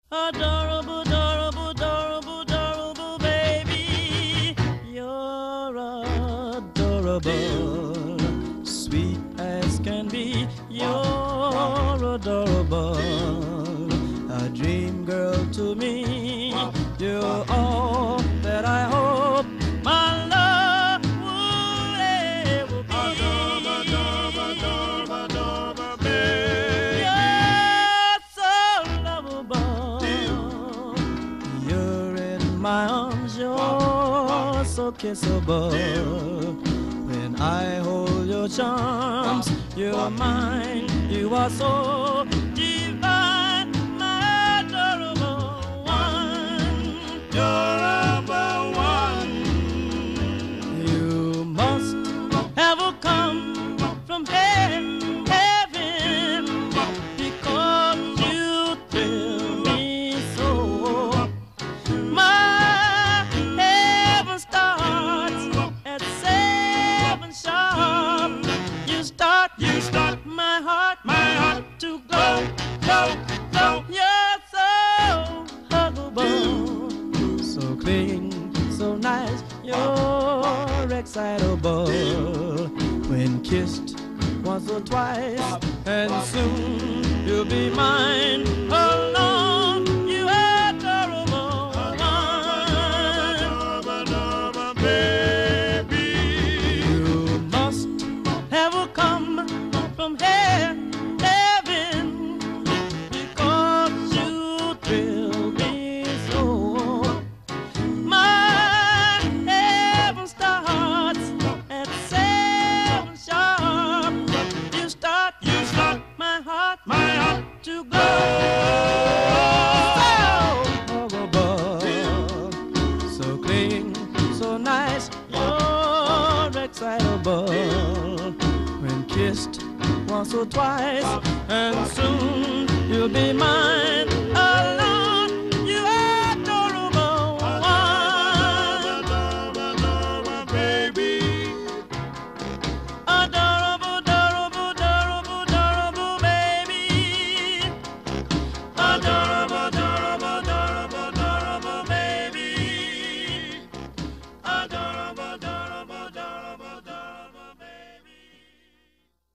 Adorable, adorable, adorable, adorable baby. You're adorable, sweet as can be. You're adorable, a dream girl to me. You're all that I hope my love would ever be. Adorable, adorable, adorable baby. You're so lovable. You're in my arms. You're so kissable. When I hold your charms, you're mine. You are so divine, my adorable one. You're number one. You must have come from heaven, because you thrill me so. My heaven starts at 7 sharp. You start my heart to go, go, go. You're so huggable, so clean, so nice. You're excitable when kissed once or twice, and soon you'll be mine alone. You adorable one, baby. You must have come from heaven, because you thrill me so. My heaven starts at 7 sharp. You start my heart to go. So horrible, so clean, so nice. You're excitable when kissed once or twice, and soon you'll be mine alive.